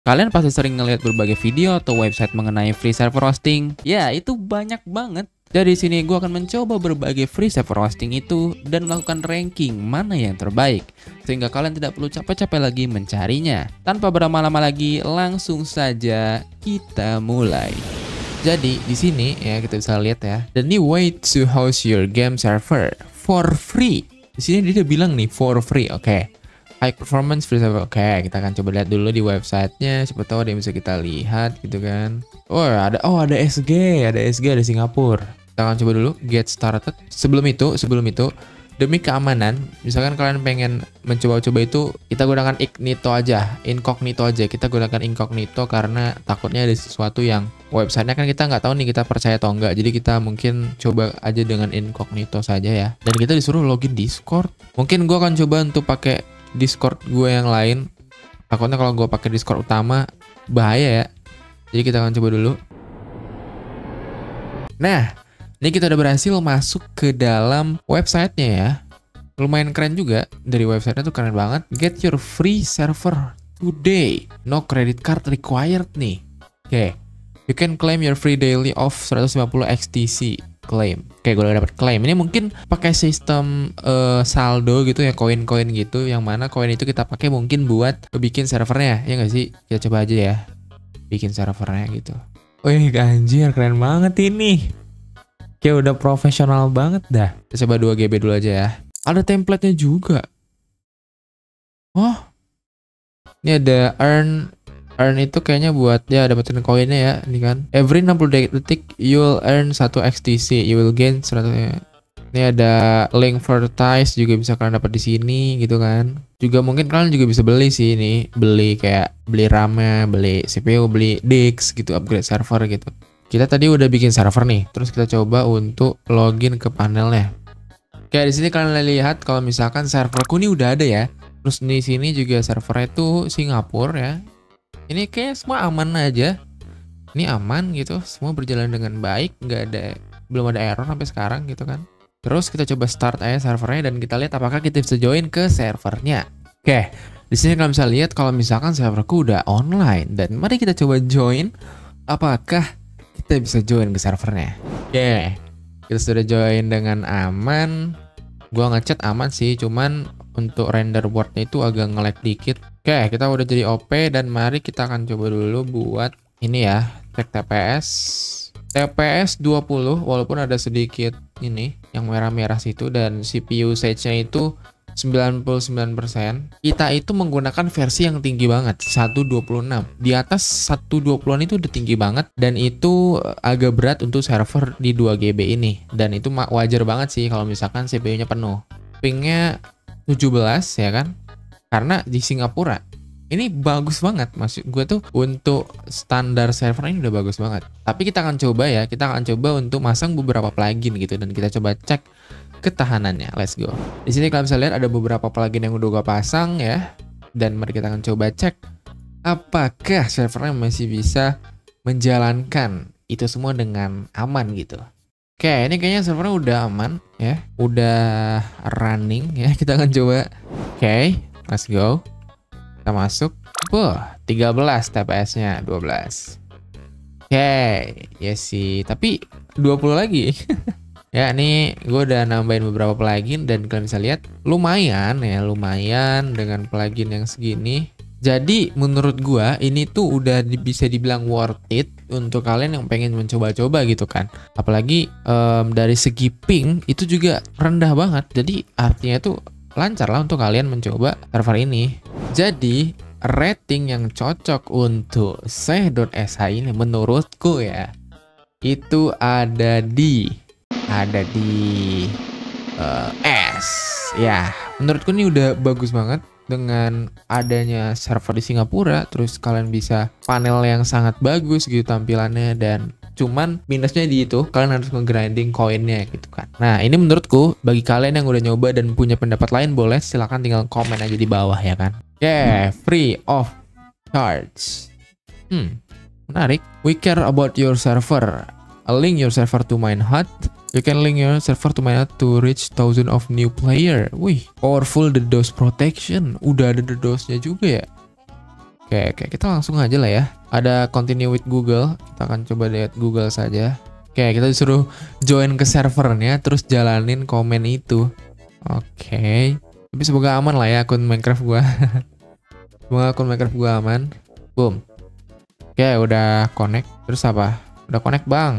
Kalian pasti sering ngelihat berbagai video atau website mengenai free server hosting. Ya, itu banyak banget. Dari sini gue akan mencoba berbagai free server hosting itu dan melakukan ranking mana yang terbaik. Sehingga kalian tidak perlu capek-capek lagi mencarinya. Tanpa berlama-lama lagi, langsung saja kita mulai. Jadi di sini ya kita bisa lihat ya, the new way to host your game server for free. Di sini dia bilang nih for free, oke. High performance free server. Oke, kita akan coba lihat dulu di websitenya. Siapa tahu ada yang bisa kita lihat gitu kan. Ada SG, ada Singapura. Kita akan coba dulu get started. Sebelum itu, demi keamanan, misalkan kalian pengen mencoba-coba itu, kita gunakan incognito aja. Kita gunakan incognito karena takutnya ada sesuatu yang websitenya kan kita nggak tahu nih kita percaya atau enggak. Jadi kita mungkin coba aja dengan incognito saja ya. Dan kita disuruh login Discord. Mungkin gue akan coba untuk pakai Discord gue yang lain. Takutnya kalau gue pakai Discord utama bahaya ya. Jadi kita akan coba dulu. Nah, ini kita udah berhasil masuk ke dalam websitenya ya. Lumayan keren juga. Dari websitenya tuh keren banget. Get your free server today. No credit card required nih. Oke. You can claim your free daily of 150 XTC. Claim. Oke, gue udah dapat claim. Ini mungkin pakai sistem saldo gitu ya, koin-koin gitu, yang mana koin itu kita pakai mungkin buat bikin servernya, ya nggak sih? Kita coba aja ya, bikin servernya gitu. Wih, anjir, keren banget ini. Kayak udah profesional banget dah. Kita coba 2 GB dulu aja ya. Ada template-nya juga. Oh, ini ada earn itu kayaknya buat ya dapetin koinnya ya, ini kan. Every 60 detik you'll earn 1 XTC, you will gain 100 ya. Ini ada link advertise juga bisa kalian dapat di sini gitu kan. Juga mungkin kalian juga bisa beli sih ini, beli RAM-nya, beli CPU, beli disk gitu, upgrade server gitu. Kita tadi udah bikin server nih, terus kita coba untuk login ke panelnya. Kayak di sini kalian lihat kalau misalkan serverku ini udah ada ya. Terus di sini juga servernya itu Singapura ya. Ini kayak semua aman aja. Ini aman gitu, semua berjalan dengan baik, belum ada error sampai sekarang gitu kan. Terus kita coba start aja servernya dan kita lihat apakah kita bisa join ke servernya. Oke, di sini kalian bisa lihat kalau misalkan serverku udah online dan mari kita coba join. Apakah kita bisa join ke servernya? Oke, kita sudah join dengan aman. Gua ngechat aman sih, cuman untuk render boardnya itu agak nge-lag dikit. Oke, kita udah jadi OP dan mari kita akan coba dulu buat ini ya, cek TPS 20 walaupun ada sedikit ini yang merah-merah situ dan CPU usage-nya itu 99%. Kita itu menggunakan versi yang tinggi banget, 126. Di atas 120-an itu udah tinggi banget dan itu agak berat untuk server di 2 GB ini. Dan itu wajar banget sih kalau misalkan CPU-nya penuh. Pingnya 17 ya kan? Karena di Singapura ini bagus banget, maksud gue tuh untuk standar server ini udah bagus banget. Tapi kita akan coba ya, kita akan coba untuk masang beberapa plugin gitu dan kita coba cek ketahanannya. Let's go. Di sini kalian bisa lihat ada beberapa plugin yang udah gue pasang ya. Dan mari kita akan coba cek apakah servernya masih bisa menjalankan itu semua dengan aman gitu. Oke, ini kayaknya servernya udah aman ya, udah running ya. Kita akan coba. Oke, let's go. Kita masuk. 13 TPS-nya 12. Oke, ya sih, tapi 20 lagi. Ya, ini gue udah nambahin beberapa plugin dan kalian bisa lihat lumayan dengan plugin yang segini. Jadi menurut gue ini tuh udah bisa dibilang worth it untuk kalian yang pengen mencoba-coba gitu kan. Apalagi dari segi ping itu juga rendah banget. Jadi artinya tuh lancar lah untuk kalian mencoba server ini. Jadi rating yang cocok untuk Seh.sh ini menurutku ya itu ada di S ya. Menurutku ini udah bagus banget dengan adanya server di Singapura. Terus kalian bisa panel yang sangat bagus gitu tampilannya, dan cuman minusnya di itu kalian harus nge-grinding koinnya gitu kan. Nah, ini menurutku bagi kalian yang udah nyoba dan punya pendapat lain, boleh silahkan tinggal komen aja di bawah ya kan. Free of charge. Menarik. We care about your server. Link your server to Minehut. You can link your server to Minehut to reach thousands of new player. Wih, powerful DDoS protection. Udah ada DDoS-nya juga ya. Oke, kita langsung aja lah ya. Ada continue with Google. Kita akan coba lihat Google saja. Oke, kita disuruh join ke servernya, terus jalanin komen itu. Oke. Tapi semoga aman lah ya akun Minecraft gua. Semoga akun Minecraft gua aman. Boom. Oke, udah connect. Terus apa? Udah connect, Bang.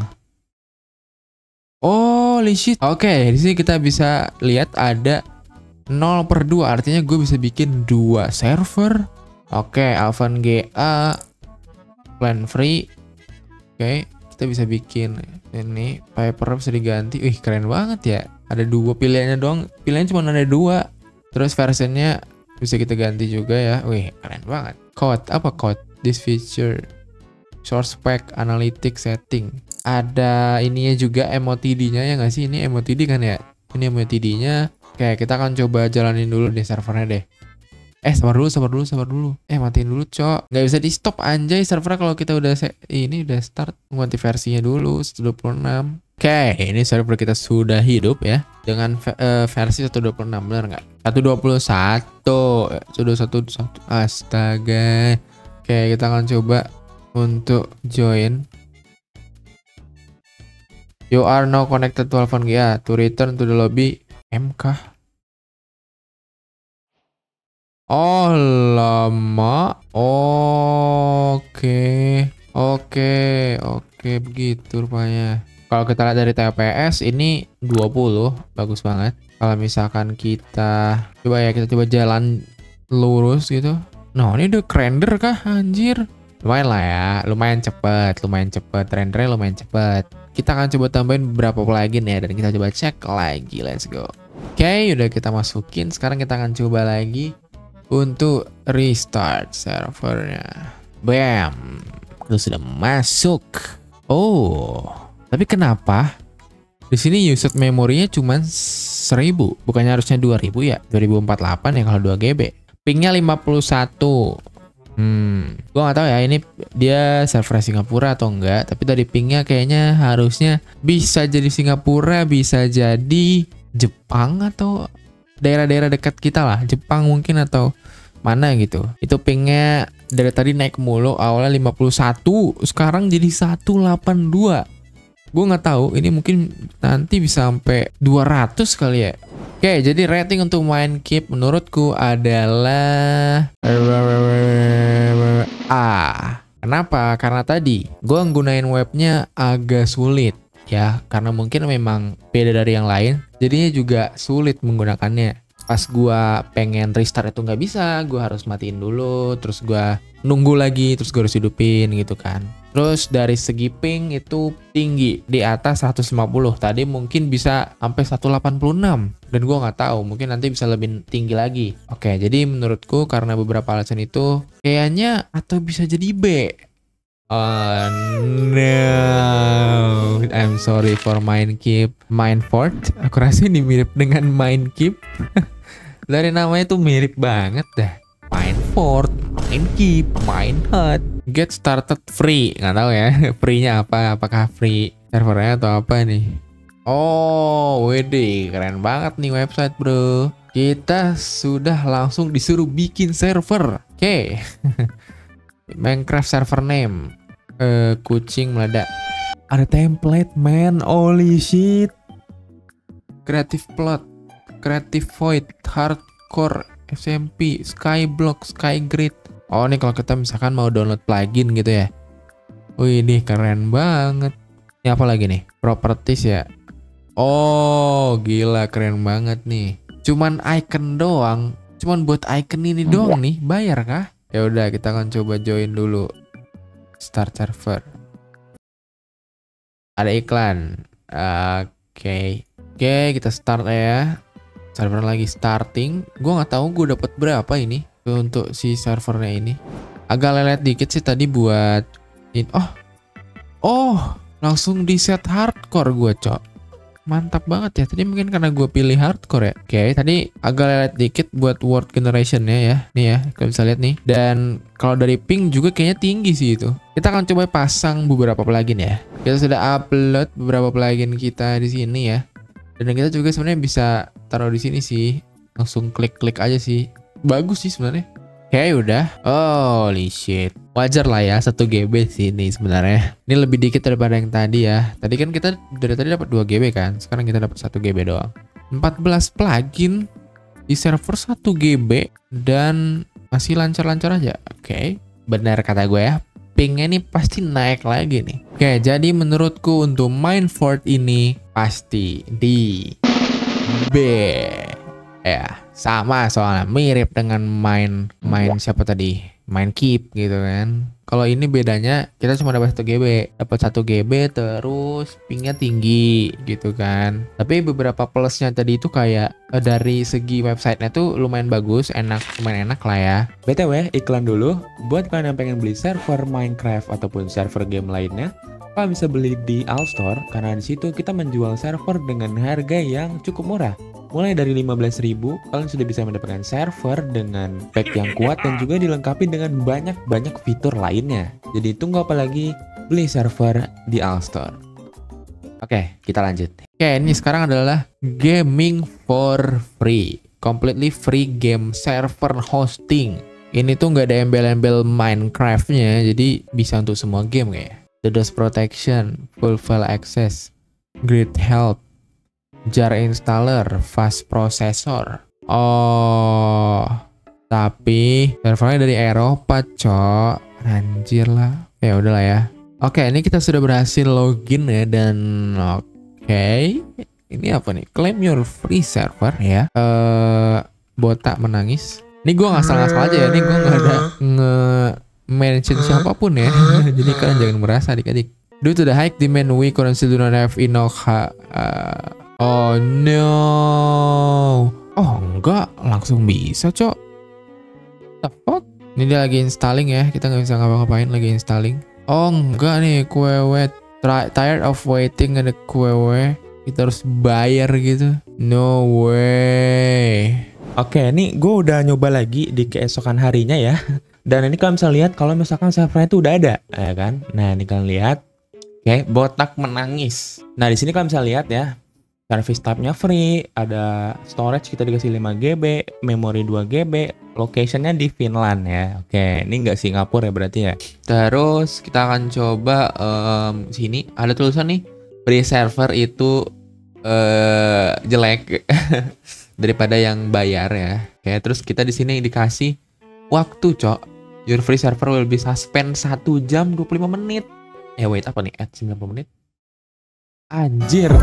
Oh, shit. Oke, di sini kita bisa lihat ada 0/2. Artinya gue bisa bikin 2 server. Oke, Alvan GA, plan free. Oke, kita bisa bikin ini paper bisa diganti. Wih, keren banget ya. Ada 2 pilihannya doang. Pilihannya cuma ada 2. Terus versionnya bisa kita ganti juga ya. Wih, keren banget. Code, apa code? This feature, source pack, analytics, setting. Ada ininya juga MOTD-nya ya nggak sih? Ini MOTD kan ya? Ini MOTD-nya. Oke, kita akan coba jalanin dulu deh servernya deh. Sabar dulu. Matiin dulu, Cok. Nggak bisa di stop anjay servernya kalau kita udah start. Ganti versinya dulu 126. Oke, ini server kita sudah hidup ya dengan versi 126, benar nggak? 121. Sudah 121. Astaga. Oke, kita akan coba untuk join. You are now connected to Alvan GA. To return to the lobby. MK. Oh lama. Oke, begitu rupanya. Kalau kita lihat dari TPS ini 20, bagus banget. Kalau misalkan kita coba jalan lurus gitu. Nah, ini udah render kah anjir? Lumayan lah ya, lumayan cepet. Rendernya lumayan cepet. Kita akan coba tambahin beberapa plugin ya, dan kita coba cek lagi. Let's go. Oke, udah kita masukin. Sekarang kita akan coba lagi untuk restart servernya. Bam, itu sudah masuk. Oh, tapi kenapa di sini usage memorinya cuma 1000, bukannya harusnya 2000 ya? 2048 ya kalau 2 GB. Pingnya 51. Gua nggak tahu ya ini dia server Singapura atau enggak. Tapi dari pingnya kayaknya harusnya bisa jadi Singapura, bisa jadi Jepang atau daerah-daerah dekat kita lah, Jepang mungkin atau mana gitu. Itu pingnya dari tadi naik mulu, awalnya 51, sekarang jadi 182. Gue nggak tahu, ini mungkin nanti bisa sampai 200 kali ya. Oke, jadi rating untuk Minekeep menurutku adalah A. Kenapa? Karena tadi gue nggunain webnya agak sulit ya, karena mungkin memang beda dari yang lain, jadinya juga sulit menggunakannya. Pas gua pengen restart itu nggak bisa, gua harus matiin dulu, terus gua nunggu lagi, terus gua harus hidupin gitu kan. Terus dari segi ping itu tinggi, di atas 150. Tadi mungkin bisa sampai 186, dan gua nggak tahu, mungkin nanti bisa lebih tinggi lagi. Oke, jadi menurutku karena beberapa alasan itu kayaknya atau bisa jadi B. Oh no, I'm sorry for Minekeep. Minefort, aku rasa ini mirip dengan Minekeep. Dari namanya tuh mirip banget dah. Minefort, Minekeep, Minehut. Get started free, nggak tahu ya, free-nya apa? Apakah free servernya atau apa nih? Oh, WD, keren banget nih website bro. Kita sudah langsung disuruh bikin server. Oke. Minecraft server name. Kucing meledak. Ada template man, holy shit. Creative plot, creative void, hardcore, SMP, skyblock, skygrid. Oh ini kalau kita misalkan mau download plugin gitu ya. Wih ini keren banget. Ini apa lagi nih? Properties ya. Oh gila keren banget nih. Cuman icon doang. Cuman buat icon ini doang nih. Bayar kah? Ya udah kita akan coba join dulu. Start server. Ada iklan. Oke, kita start ya. Server lagi starting. Gue nggak tahu gue dapat berapa ini untuk si servernya ini. Agak lelet dikit sih tadi buat ini. Oh, langsung di set hardcore gue, Cok. Mantap banget ya. Tadi mungkin karena gue pilih hardcore ya. Oke, tadi agak lelet dikit buat word generation-nya ya. Nih ya, kalian bisa lihat nih. Dan kalau dari ping juga kayaknya tinggi sih itu. Kita akan coba pasang beberapa plugin ya. Kita sudah upload beberapa plugin kita di sini ya. Dan kita juga sebenarnya bisa taruh di sini sih. Langsung klik-klik aja sih. Bagus sih sebenarnya. Oke, udah. Holy shit. Wajar lah ya 1 GB sih ini sebenarnya. Ini lebih dikit daripada yang tadi ya. Tadi kan kita dari tadi dapat 2 GB kan. Sekarang kita dapat 1 GB doang. 14 plugin di server 1 GB dan masih lancar-lancar aja. Oke, benar kata gue ya. Pingnya nih pasti naik lagi nih. Oke, jadi menurutku untuk Minefort ini pasti di B. Ya, sama soalnya mirip dengan main siapa tadi? Main Keep gitu kan. Kalau ini bedanya kita cuma dapat 1 GB, dapat 1 GB terus pingnya tinggi gitu kan. Tapi beberapa plusnya tadi itu kayak dari segi websitenya tuh lumayan bagus, lumayan enak lah ya. BTW, iklan dulu. Buat kalian yang pengen beli server Minecraft ataupun server game lainnya, kalian bisa beli di Alstore karena di situ kita menjual server dengan harga yang cukup murah. Mulai dari 15.000, kalian sudah bisa mendapatkan server dengan pack yang kuat dan juga dilengkapi dengan banyak fitur lainnya. Jadi tunggu apa lagi, beli server di Alstore. Oke, kita lanjut. Oke, ini sekarang adalah gaming for free. Completely free game server hosting. Ini tuh nggak ada embel-embel Minecraft-nya, jadi bisa untuk semua game kayak. DDoS protection, full file access, great help, jar installer, fast processor. Oh, tapi servernya dari Eropa, cok. Anjir lah. Ya udahlah ya. Oke, ini kita sudah berhasil login ya dan oke. Ini apa nih? Claim your free server ya. Botak menangis. Ini gue ngasal-ngasal aja ya. Ini gue nggak ada mention siapapun ya. Jadi kalian jangan merasa adik-adik. Due to the high demand, we currently do not have enough. Oh no. Oh enggak, langsung bisa cok. The fuck? Ini dia lagi installing ya. Kita nggak bisa ngapa-ngapain, lagi installing. Oh enggak nih, kuewe. Tired of waiting ada kuewe. Kita harus bayar gitu. No way. Oke, ini gue udah nyoba lagi di keesokan harinya ya. Dan ini kalian bisa lihat kalau misalkan servernya itu udah ada, ya kan? Nah, ini kalian lihat. Oke, botak menangis. Nah, di sini kalian bisa lihat ya. Service type-nya free, ada storage kita dikasih 5 GB, memori 2 GB, location-nya di Finland ya. Oke, ini nggak Singapura ya berarti ya. Terus kita akan coba sini ada tulisan nih, free server itu jelek daripada yang bayar ya. Oke, terus kita di sini dikasih waktu, cok. Your free server will be suspend 1 jam 25 menit. Wait, apa nih? At 90 menit. Anjir.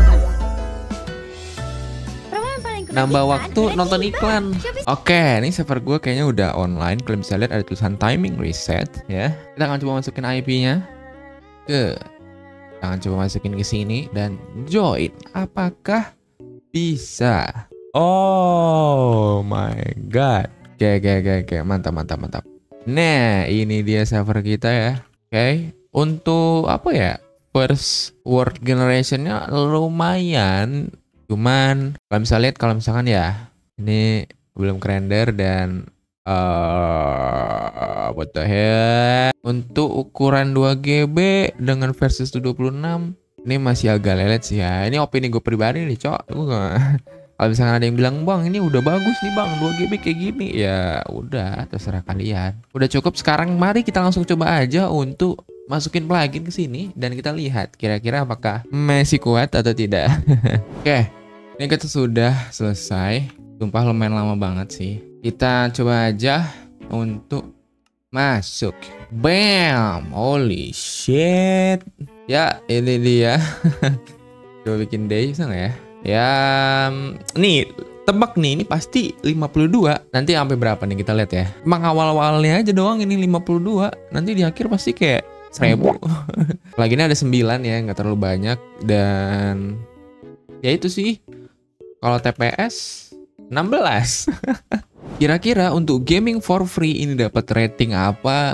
Nambah waktu nonton iklan. Oke, ini server gue kayaknya udah online. Kalian bisa lihat ada tulisan timing reset ya. Kita akan coba masukin IP-nya kita akan coba masukin ke sini dan join. Apakah bisa? Oh my god. Oke, mantap. Nah, ini dia server kita ya. Oke, untuk apa ya? First world generation-nya lumayan. Cuman kalian bisa lihat kalau misalkan ya ini belum kerender dan what the hell. Untuk ukuran 2 GB dengan versi 126 ini masih agak lelet sih ya. Ini opini gue pribadi nih, cok. Kalau misalkan ada yang bilang, "Bang, ini udah bagus nih, Bang. 2 GB kayak gini." Ya, udah terserah kalian. Udah cukup, sekarang mari kita langsung coba aja untuk masukin plugin ke sini dan kita lihat kira-kira apakah masih kuat atau tidak. Oke. Ini kita sudah selesai. Sumpah lumayan lama banget sih. Kita coba aja untuk masuk. Bam! Holy shit. Ya, ini dia. Coba bikin day bisa nggak ya? Ya, nih tebak nih, ini pasti 52. Nanti sampai berapa nih kita lihat ya. Emang awal-awalnya aja doang ini 52. Nanti di akhir pasti kayak 1000. Lagi ini ada 9 ya, nggak terlalu banyak. Dan ya itu sih. Kalau TPS 16. Kira-kira untuk gaming for free ini dapat rating apa?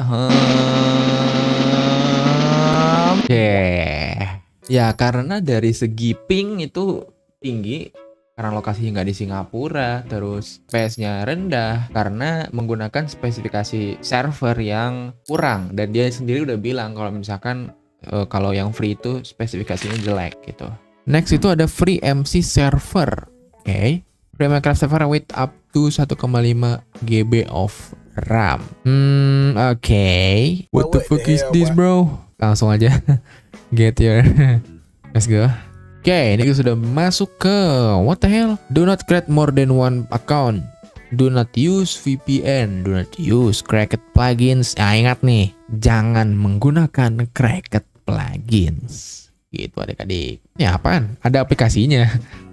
Ya karena dari segi ping itu tinggi karena lokasinya nggak di Singapura, terus FPS-nya rendah karena menggunakan spesifikasi server yang kurang dan dia sendiri udah bilang kalau misalkan kalau yang free itu spesifikasinya jelek gitu. Next itu ada free MC server. Free Minecraft server with up to 1,5 GB of RAM. Oke. What the fuck is this, bro? Langsung aja get your let's go. Oke, ini sudah masuk ke what the hell? Do not create more than one account. Do not use VPN. Do not use cracked plugins. Ingat nih, jangan menggunakan cracked plugins. Gitu adik-adik. Ini apaan? Ada aplikasinya.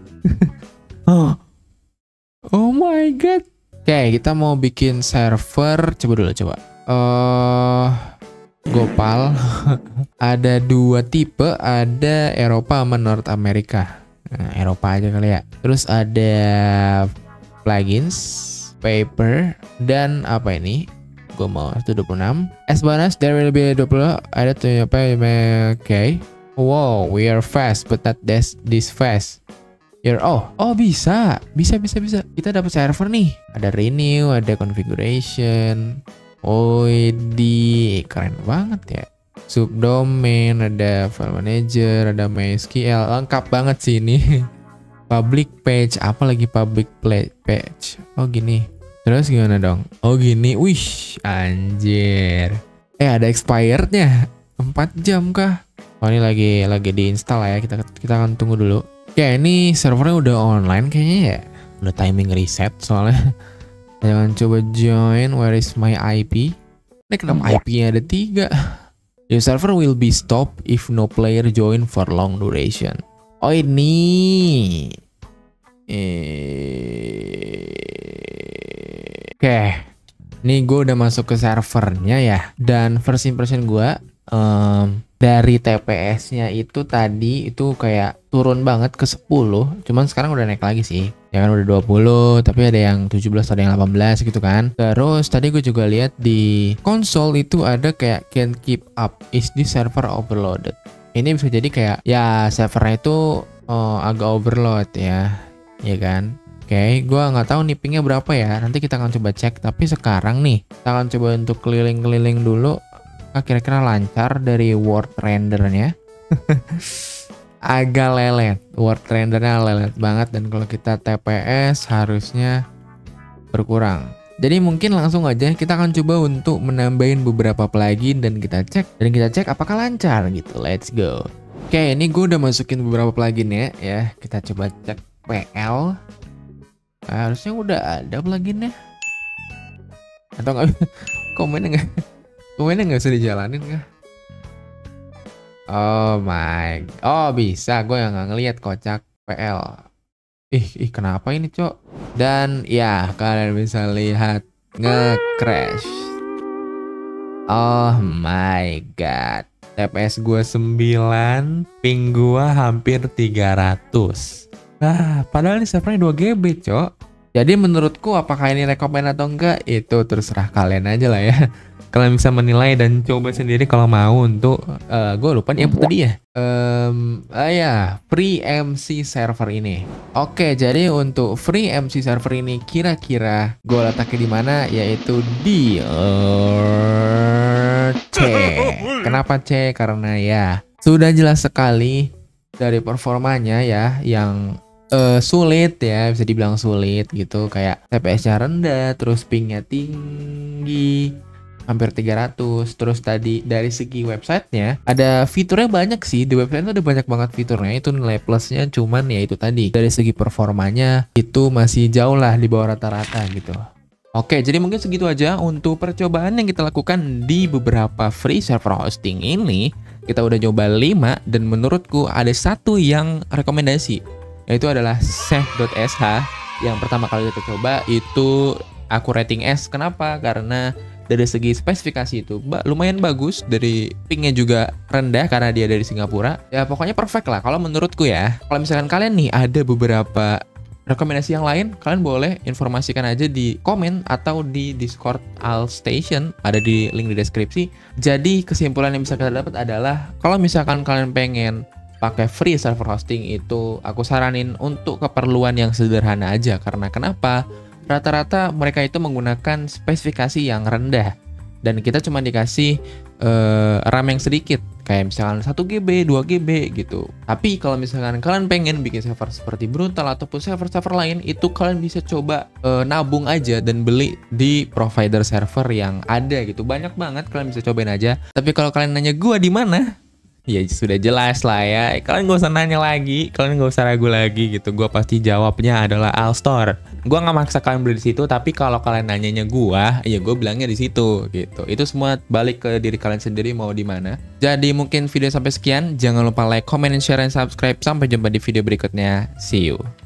Oh my god. Oke, kita mau bikin server. Coba dulu, coba. Gopal. Ada 2 tipe, ada Eropa sama North America. Nah, Eropa aja kali ya. Terus ada plugins, paper, dan apa ini? Gue mau 126. As bonus, there will be 20. Ada tuh apa? Oke. Wow, we are fast, but not this fast. Bisa. Kita dapat server nih. Ada renew, ada configuration. Keren banget ya. Subdomain, ada file manager, ada MySQL, lengkap banget sih ini. Public page, apalagi public page. Oh gini. Terus gimana dong? Oh gini, wish, anjir. Ada expirednya, 4 jam kah? Oh ini lagi diinstal ya. Kita akan tunggu dulu. Oke, ini servernya udah online kayaknya ya. Udah timing reset soalnya. Jangan coba join. Where is my IP? Ini kenapa IP-nya ada 3? Your server will be stopped if no player join for long duration. Oh ini. Oke. Ini gue udah masuk ke servernya ya. Dan first impression gue dari TPS-nya itu tadi itu kayak turun banget ke 10. Cuman sekarang udah naik lagi sih. Ya kan udah 20, tapi ada yang 17, ada yang 18 gitu kan. Terus tadi gue juga lihat di konsol itu ada kayak can't keep up, is this server overloaded. Ini bisa jadi kayak ya servernya itu agak overload ya kan. Oke, gue nggak tahu nih pingnya berapa ya. Nanti kita akan coba cek. Tapi sekarang nih kita akan coba untuk keliling-keliling dulu. Kira-kira lancar dari word rendernya. Agak lelet, word rendernya lelet banget, dan kalau kita TPS harusnya berkurang. Jadi mungkin langsung aja kita akan coba untuk menambahin beberapa plugin dan kita cek apakah lancar gitu. Let's go. Oke, ini gue udah masukin beberapa plugin ya. Kita coba cek PL. Harusnya udah ada pluginnya. Atau nggak? Komennya nggak bisa dijalanin kah? Oh my, bisa, gue yang nggak ngeliat, kocak. PL. Kenapa ini cok? Dan ya kalian bisa lihat nge-crash. Oh my god, TPS gue 9, ping gue hampir 300. Padahal ini servernya 2 GB cok. Jadi menurutku apakah ini rekomen atau enggak, itu terserah kalian aja lah ya. Kalian bisa menilai dan coba sendiri kalau mau untuk gue lupa nih apa tadi ya. Free MC server ini. Oke, jadi untuk free MC server ini kira-kira gue letaknya di mana, yaitu di C. Kenapa C? Karena ya sudah jelas sekali dari performanya ya yang sulit ya, bisa dibilang sulit gitu, kayak TPS-nya rendah, terus pingnya tinggi, hampir 300. Terus tadi dari segi websitenya ada fiturnya banyak sih, di website itu ada banyak banget fiturnya, itu nilai plusnya. Cuman ya itu tadi dari segi performanya itu masih jauh lah di bawah rata-rata gitu. Oke, jadi mungkin segitu aja untuk percobaan yang kita lakukan di beberapa free server hosting ini. Kita udah coba 5 dan menurutku ada satu yang rekomendasi, yaitu adalah safe.sh. Yang pertama kali kita coba itu aku rating S. Kenapa? Karena dari segi spesifikasi itu lumayan bagus, dari pingnya juga rendah karena dia dari Singapura. Ya pokoknya perfect lah kalau menurutku ya. Kalau misalkan kalian nih ada beberapa rekomendasi yang lain, kalian boleh informasikan aja di komen atau di Discord AlStation, ada di link di deskripsi. Jadi kesimpulan yang bisa kita dapat adalah kalau misalkan kalian pengen pakai free server hosting itu, aku saranin untuk keperluan yang sederhana aja. Karena kenapa? Rata-rata mereka itu menggunakan spesifikasi yang rendah dan kita cuma dikasih RAM yang sedikit, kayak misalkan 1 GB, 2 GB gitu. Tapi kalau misalkan kalian pengen bikin server seperti Brutal ataupun server-server lain, itu kalian bisa coba nabung aja dan beli di provider server yang ada gitu. Banyak banget, kalian bisa cobain aja. Tapi kalau kalian nanya gua di mana? Ya sudah jelas lah ya. Kalian gak usah nanya lagi, kalian gak usah ragu lagi gitu. Gua pasti jawabnya adalah Alstor. Gua nggak maksa kalian beli di situ, tapi kalau kalian nanyanya gua, ya gua bilangnya di situ gitu. Itu semua balik ke diri kalian sendiri mau di mana. Jadi mungkin video sampai sekian. Jangan lupa like, comment, share, dan subscribe. Sampai jumpa di video berikutnya. See you.